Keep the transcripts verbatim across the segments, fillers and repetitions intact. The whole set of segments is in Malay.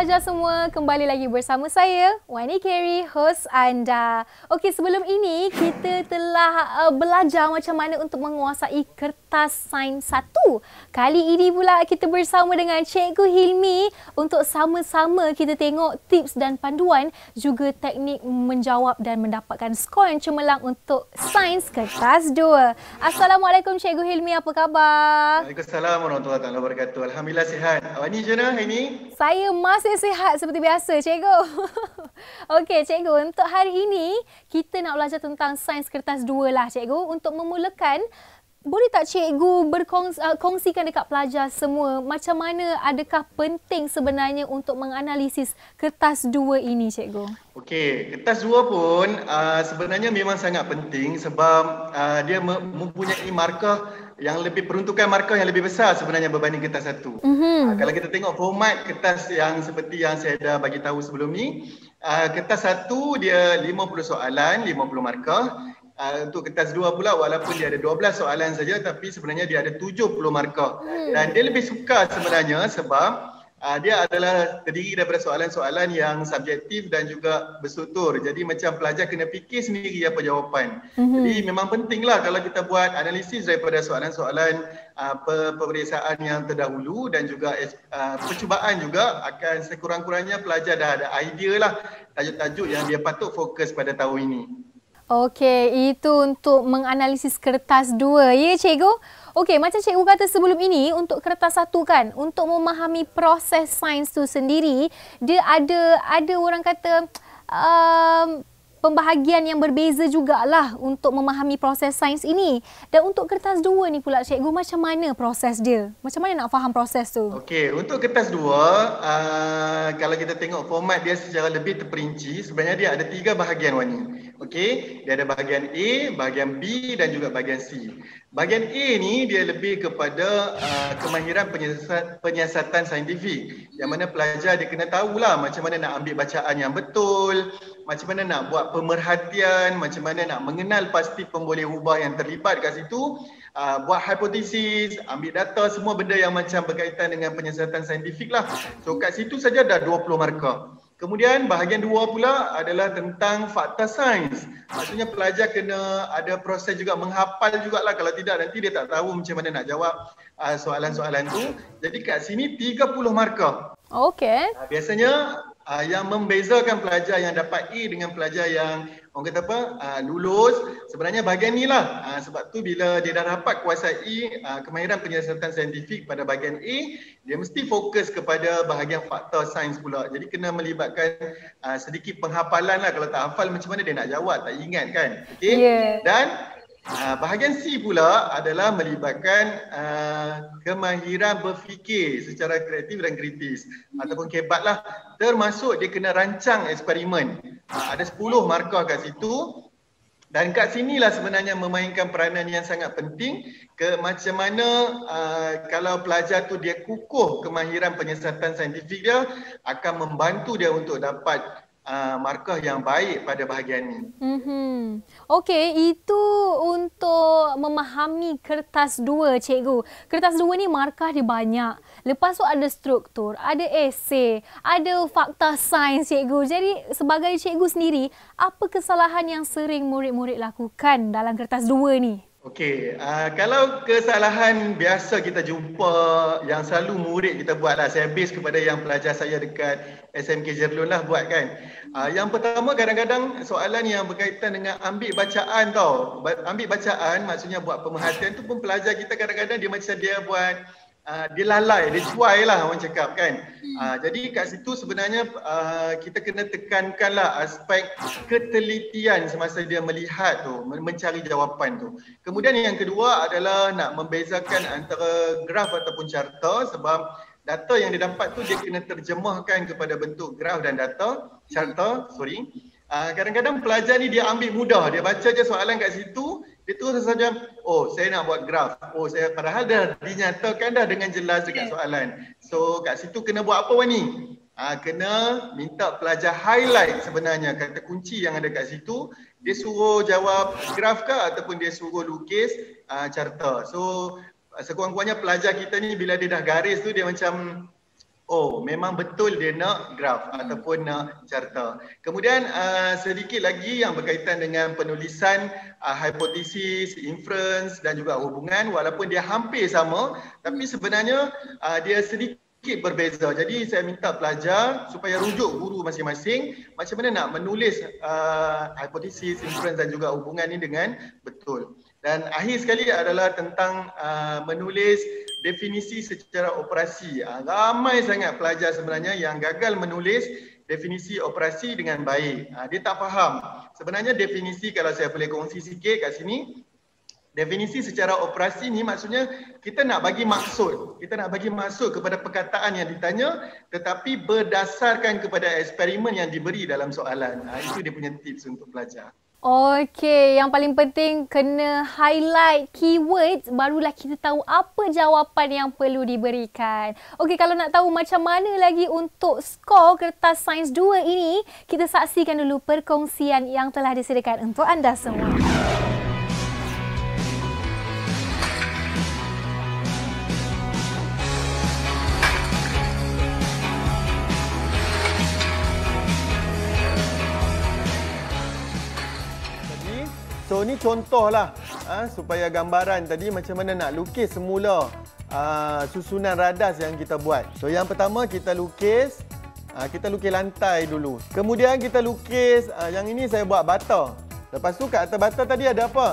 pelajar semua, kembali lagi bersama saya, Wani Carey, host anda. Okey, sebelum ini kita telah uh, belajar macam mana untuk menguasai kertas sains satu. Kali ini pula kita bersama dengan Cikgu Hilmi untuk sama-sama kita tengok tips dan panduan juga teknik menjawab dan mendapatkan skor yang cemerlang untuk sains kertas dua. Assalamualaikum Cikgu Hilmi, apa khabar? Waalaikumsalam warahmatullahi wabarakatuh. Alhamdulillah sihat. Awak ni macam mana hari ni? Saya masih sihat seperti biasa, Cikgu. Okey, Cikgu, untuk hari ini kita nak belajar tentang sains kertas dua lah, Cikgu. Untuk memulakan, boleh tak Cikgu berkongsikan dekat pelajar semua macam mana, adakah penting sebenarnya untuk menganalisis kertas dua ini, Cikgu? Okey, kertas dua pun uh, sebenarnya memang sangat penting sebab uh, dia mempunyai markah yang lebih, peruntukan markah yang lebih besar sebenarnya berbanding kertas satu. Mm-hmm. Uh, kalau kita tengok format kertas yang seperti yang saya dah bagi tahu sebelum ni, uh, kertas satu dia lima puluh soalan, lima puluh markah. Uh, untuk kertas dua pula walaupun dia ada dua belas soalan saja tapi sebenarnya dia ada tujuh puluh markah. Mm. Dan dia lebih suka sebenarnya sebab Uh, dia adalah terdiri daripada soalan-soalan yang subjektif dan juga berstruktur. Jadi macam pelajar kena fikir sendiri apa jawapan. Mm-hmm. Jadi memang pentinglah kalau kita buat analisis daripada soalan-soalan uh, peperiksaan yang terdahulu dan juga uh, percubaan juga akan sekurang-kurangnya pelajar dah ada idea lah tajuk-tajuk yang dia patut fokus pada tahun ini. Okey, itu untuk menganalisis kertas dua, ya Cikgu? Okey, macam Cikgu kata sebelum ini, untuk kertas satu kan, untuk memahami proses sains tu sendiri, dia ada ada orang kata um, pembahagian yang berbeza jugalah untuk memahami proses sains ini. Dan untuk kertas dua ni pula Cikgu, macam mana proses dia? Macam mana nak faham proses tu? Okey, untuk kertas dua, uh, kalau kita tengok format dia secara lebih terperinci, sebenarnya dia ada tiga bahagian, Wani. Okey, dia ada bahagian A, bahagian B dan juga bahagian C. Bahagian A ni dia lebih kepada uh, kemahiran penyiasat, penyiasatan saintifik. Yang mana pelajar dia kena tahulah macam mana nak ambil bacaan yang betul, macam mana nak buat pemerhatian, macam mana nak mengenal pasti pemboleh ubah yang terlibat kat situ, uh, buat hipotesis, ambil data, semua benda yang macam berkaitan dengan penyiasatan saintifik lah. So kat situ saja dah dua puluh markah. Kemudian bahagian dua pula adalah tentang fakta sains. Maksudnya pelajar kena ada proses juga menghafal jugalah, kalau tidak nanti dia tak tahu macam mana nak jawab uh, soalan-soalan tu. Jadi kat sini tiga puluh markah. Okey. Uh, biasanya uh, yang membezakan pelajar yang dapat A dengan pelajar yang orang kata apa uh, lulus sebenarnya bahagian ni lah. Uh, sebab tu bila dia dah dapat kuasai uh, kemahiran penyiasatan saintifik pada bahagian A, dia mesti fokus kepada bahagian fakta sains pula. Jadi kena melibatkan uh, sedikit penghafalan lah. Kalau tak hafal macam mana dia nak jawab, tak ingat kan. Okay? Yeah. Dan Uh, bahagian C pula adalah melibatkan uh, kemahiran berfikir secara kreatif dan kritis ataupun kebat lah, termasuk dia kena rancang eksperimen. Uh, ada sepuluh markah kat situ dan kat sinilah sebenarnya memainkan peranan yang sangat penting ke macam mana uh, kalau pelajar tu dia kukuh kemahiran penyiasatan saintifik dia akan membantu dia untuk dapat Uh, markah yang baik pada bahagian ni. Mm-hmm. Okey, itu untuk memahami kertas dua, Cikgu. Kertas dua ni markah dia banyak. Lepas tu ada struktur, ada esei, ada fakta sains, Cikgu. Jadi sebagai Cikgu sendiri, apa kesalahan yang sering murid-murid lakukan dalam kertas dua ni? Okey, uh, kalau kesalahan biasa kita jumpa yang selalu murid kita buat lah, saya base kepada yang pelajar saya dekat S M K Jerlun lah buat kan. Uh, yang pertama kadang-kadang soalan yang berkaitan dengan ambil bacaan tau. Ambil bacaan maksudnya buat pemerhatian tu pun pelajar kita kadang-kadang dia macam dia buat Uh, dia lalai, dia cuai lah orang cakap kan. Uh, jadi kat situ sebenarnya uh, kita kena tekankanlah aspek ketelitian semasa dia melihat tu, mencari jawapan tu. Kemudian yang kedua adalah nak membezakan antara graf ataupun carta, sebab data yang dia dapat tu dia kena terjemahkan kepada bentuk graf dan data, carta, sorry. Uh, kadang-kadang pelajar ni dia ambil mudah, dia baca je soalan kat situ, dia terus saja, oh saya nak buat graf. Oh saya, padahal dah dinyatakan dah dengan jelas dekat soalan. So kat situ kena buat apa Wani? Ha, kena minta pelajar highlight sebenarnya kata kunci yang ada kat situ. Dia suruh jawab graf ke ataupun dia suruh lukis uh, carta. So sekurang-kurangnya pelajar kita ni bila dia dah garis tu dia macam oh memang betul dia nak graf hmm. ataupun nak carta. Kemudian uh, sedikit lagi yang berkaitan dengan penulisan uh, hipotesis, inference dan juga hubungan, walaupun dia hampir sama tapi sebenarnya uh, dia sedikit berbeza. Jadi saya minta pelajar supaya rujuk guru masing-masing macam mana nak menulis uh, hipotesis, inference dan juga hubungan ni dengan betul. Dan akhir sekali adalah tentang uh, menulis definisi secara operasi. Uh, ramai sangat pelajar sebenarnya yang gagal menulis definisi operasi dengan baik. Uh, dia tak faham. Sebenarnya definisi, kalau saya boleh kongsi sikit kat sini, definisi secara operasi ni maksudnya kita nak bagi maksud. Kita nak bagi maksud kepada perkataan yang ditanya tetapi berdasarkan kepada eksperimen yang diberi dalam soalan. Ha, itu dia punya tips untuk pelajar. Okey, yang paling penting kena highlight keyword, barulah kita tahu apa jawapan yang perlu diberikan. Okey, kalau nak tahu macam mana lagi untuk skor kertas Sains dua ini, kita saksikan dulu perkongsian yang telah disediakan untuk anda semua. So ni contohlah ha, supaya gambaran tadi macam mana nak lukis semula uh, susunan radas yang kita buat. So yang pertama kita lukis, uh, kita lukis lantai dulu. Kemudian kita lukis, uh, yang ini saya buat bata. Lepas tu kat atas bata tadi ada apa?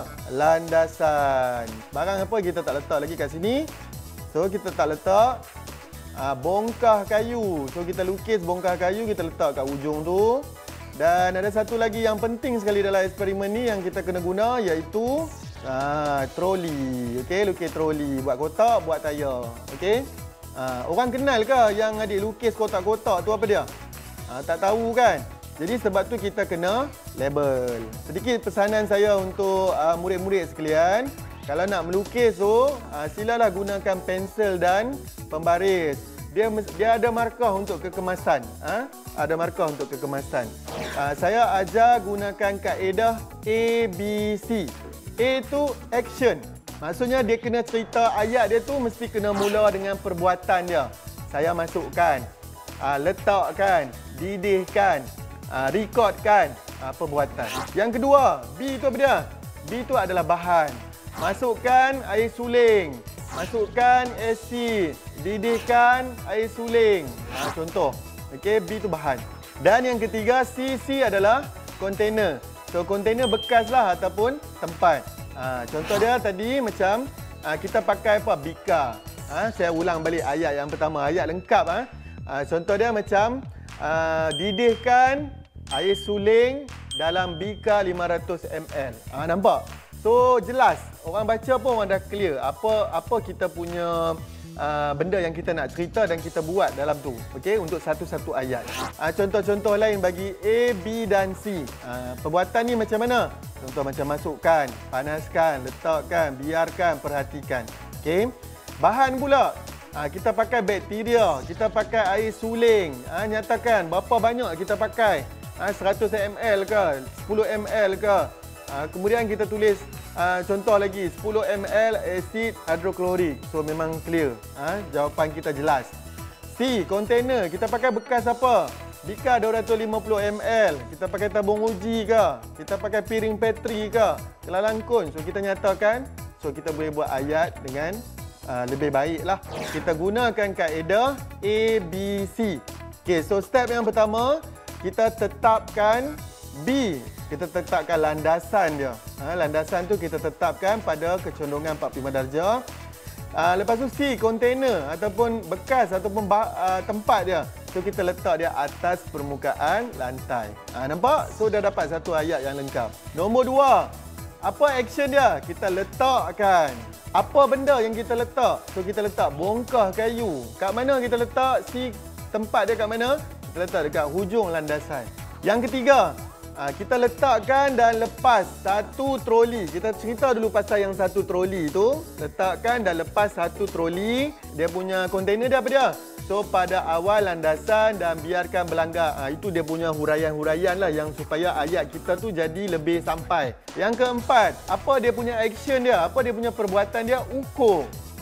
Landasan. Barang apa kita tak letak lagi kat sini. So kita tak letak uh, bongkah kayu. So kita lukis bongkah kayu, kita letak kat ujung tu. Dan ada satu lagi yang penting sekali dalam eksperimen ni yang kita kena guna, iaitu ah, troli. Okey, lukis troli. Buat kotak, buat tayar. Okey. Ah, orang kenal ke yang adik lukis kotak-kotak tu apa dia? Ah, tak tahu kan? Jadi sebab tu kita kena label. Sedikit pesanan saya untuk ah, murid-murid sekalian. Kalau nak melukis tu, ah, silalah gunakan pensel dan pembaris. Dia dia ada markah untuk kekemasan. Ha? Ada markah untuk kekemasan. Ha, saya ajar gunakan kaedah A B C. A tu action. Maksudnya dia kena cerita ayat dia tu mesti kena mula dengan perbuatan dia. Saya masukkan, ha, letakkan, didihkan, ha, rekodkan, ha, perbuatan. Yang kedua, B tu apa dia? B tu adalah bahan. Masukkan air suling. Masukkan asid, didihkan air suling. Ha, contoh. Okey, B tu bahan. Dan yang ketiga, C, C adalah kontainer. So, kontainer bekas lah ataupun tempat. Ha, contoh dia tadi macam ha, kita pakai apa? Bika. Ha, saya ulang balik ayat yang pertama. Ayat lengkap. Ha. Ha, contoh dia macam ha, didihkan air suling dalam bika lima ratus mililiter. Ha, nampak? So jelas, orang baca pun orang dah clear apa apa kita punya uh, benda yang kita nak cerita dan kita buat dalam tu. Okey, untuk satu-satu ayat. Uh, contoh-contoh lain bagi A, B dan C. Uh, perbuatan ni macam mana? Contoh macam masukkan, panaskan, letakkan, biarkan, perhatikan. Okey. Bahan pula. Uh, kita pakai bakteria, kita pakai air suling. Uh, nyatakan berapa banyak kita pakai. Uh, seratus mililiter ke, sepuluh mililiter ke. Uh, kemudian kita tulis uh, contoh lagi sepuluh mililiter asid hidroklorik. So memang clear. Uh, jawapan kita jelas. C, kontainer. Kita pakai bekas apa? Bika dua ratus lima puluh mililiter. Kita pakai tabung uji ke? Kita pakai piring petri ke? Kelalangkun. So kita nyatakan. So kita boleh buat ayat dengan uh, lebih baik lah. Kita gunakan kaedah A, B, C. Okay, so step yang pertama, kita tetapkan B. Kita tetapkan landasan dia. Ha, landasan tu kita tetapkan pada kecondongan empat puluh lima darjah. Ha, lepas tu C, kontainer ataupun bekas ataupun uh, tempat dia. So kita letak dia atas permukaan lantai. Ha, nampak? So dah dapat satu ayat yang lengkap. Nombor dua, apa action dia? Kita letakkan. Apa benda yang kita letak? So kita letak bongkah kayu. Kat mana kita letak? C, tempat dia kat mana? Kita letak dekat hujung landasan. Yang ketiga, Ha, kita letakkan dan lepas satu troli. Kita cerita dulu pasal yang satu troli tu. Letakkan dan lepas satu troli. Dia punya kontainer dia apa dia? So pada awal landasan dan biarkan berlanggar. Ha, itu dia punya huraian-huraian lah yang supaya ayat kita tu jadi lebih sampai. Yang keempat, apa dia punya action dia? Apa dia punya perbuatan dia? Ukur.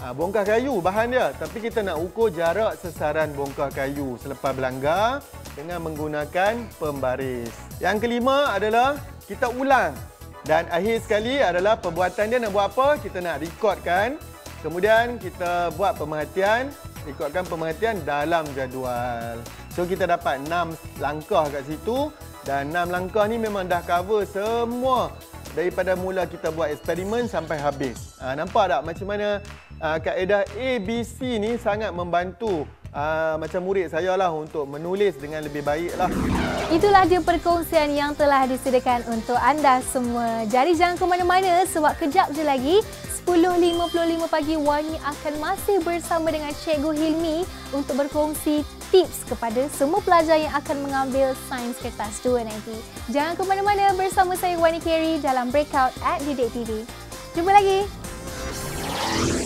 Ha, bongkah kayu bahan dia, tapi kita nak ukur jarak sesaran bongkah kayu selepas berlanggar dengan menggunakan pembaris. Yang kelima adalah kita ulang. Dan akhir sekali adalah perbuatan dia nak buat apa? Kita nak rekodkan. Kemudian kita buat pemerhatian, rekodkan pemerhatian dalam jadual. So kita dapat enam langkah kat situ dan enam langkah ni memang dah cover semua daripada mula kita buat eksperimen sampai habis. Ha, nampak tak macam mana uh, kaedah A B C ni sangat membantu uh, macam murid saya lah untuk menulis dengan lebih baik lah. Itulah dia perkongsian yang telah disediakan untuk anda semua. Jadi jangan ke mana-mana sebab kejap je lagi sepuluh lima puluh lima pagi Wani akan masih bersama dengan Cikgu Hilmi untuk berkongsi tips kepada semua pelajar yang akan mengambil Sains Kertas dua nanti. Jangan ke mana-mana, bersama saya Wani Carey dalam Breakout at Didik T V. Jumpa lagi.